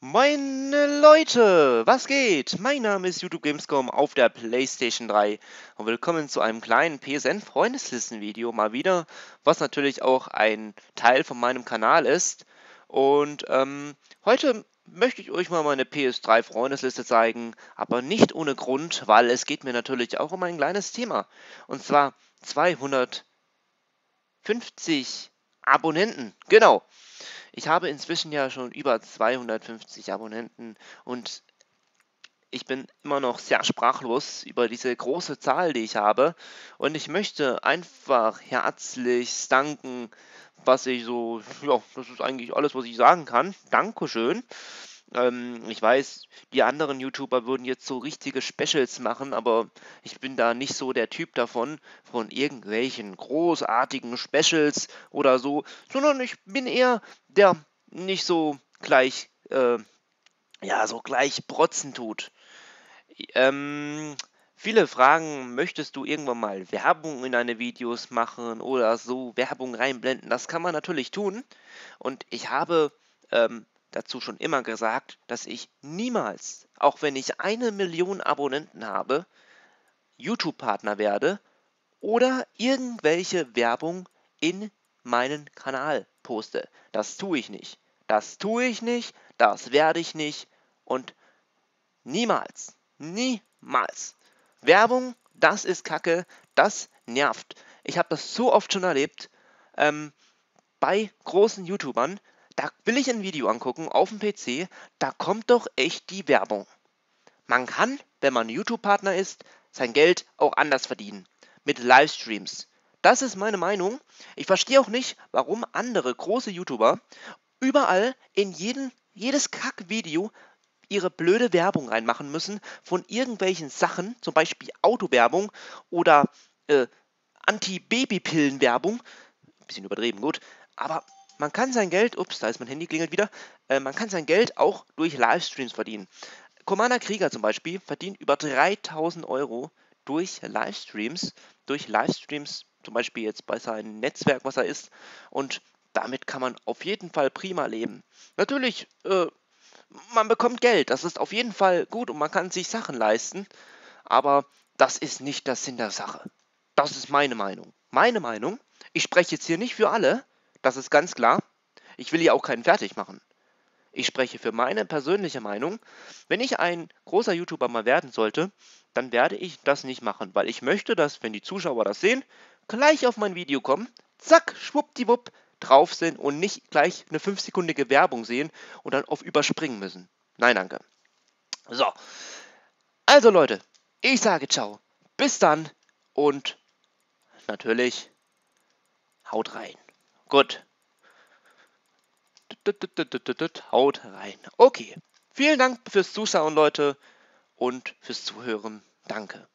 Meine Leute, was geht? Mein Name ist YouTube Gamescom auf der PlayStation 3 und willkommen zu einem kleinen PSN-Freundeslisten-Video mal wieder, was natürlich auch ein Teil von meinem Kanal ist. Und heute möchte ich euch mal meine PS3-Freundesliste zeigen, aber nicht ohne Grund, weil es geht mir natürlich auch um ein kleines Thema. Und zwar 250 Abonnenten. Genau. Ich habe inzwischen ja schon über 250 Abonnenten und ich bin immer noch sehr sprachlos über diese große Zahl, die ich habe. Und ich möchte einfach herzlich danken, was ich so, ja, das ist eigentlich alles, was ich sagen kann. Dankeschön. Ich weiß, die anderen YouTuber würden jetzt so richtige Specials machen, aber ich bin da nicht so der Typ davon, von irgendwelchen großartigen Specials oder so, sondern ich bin eher der nicht so gleich, ja, so gleich protzen tut. Ähm, Viele fragen, möchtest du irgendwann mal Werbung in deine Videos machen oder so Werbung reinblenden? Das kann man natürlich tun. Und ich habe dazu schon immer gesagt, dass ich niemals, auch wenn ich 1 Million Abonnenten habe, YouTube-Partner werde oder irgendwelche Werbung in meinen Kanal poste. Das tue ich nicht. Das tue ich nicht, das werde ich nicht und niemals, niemals. Werbung, das ist Kacke, das nervt. Ich habe das so oft schon erlebt, ähm, bei großen YouTubern, da will ich ein Video angucken auf dem PC, da kommt doch echt die Werbung. Man kann, wenn man YouTube-Partner ist, sein Geld auch anders verdienen. Mit Livestreams. Das ist meine Meinung. Ich verstehe auch nicht, warum andere große YouTuber überall in jedes Kack-Video ihre blöde Werbung reinmachen müssen von irgendwelchen Sachen, zum Beispiel Autowerbung oder äh, Anti-Babypillen-Werbung. Bisschen übertrieben, gut. Aber man kann sein Geld, ups, da ist mein Handy, klingelt wieder, man kann sein Geld auch durch Livestreams verdienen. Commander Krieger zum Beispiel verdient über 3000 Euro durch Livestreams, zum Beispiel jetzt bei seinem Netzwerk, was er ist. Und damit kann man auf jeden Fall prima leben. Natürlich, man bekommt Geld, das ist auf jeden Fall gut und man kann sich Sachen leisten, aber das ist nicht der Sinn der Sache. Das ist meine Meinung. Meine Meinung. Ich spreche jetzt hier nicht für alle, das ist ganz klar. Ich will hier auch keinen fertig machen. Ich spreche für meine persönliche Meinung. Wenn ich ein großer YouTuber mal werden sollte, dann werde ich das nicht machen, weil ich möchte, dass, wenn die Zuschauer das sehen, gleich auf mein Video kommen, zack, schwuppdiwupp, drauf sind und nicht gleich eine 5-sekündige Werbung sehen und dann auf überspringen müssen. Nein, danke. So, also Leute, ich sage ciao. Bis dann und natürlich haut rein. Gut. Haut rein. Okay. Vielen Dank fürs Zuschauen, Leute, und fürs Zuhören. Danke.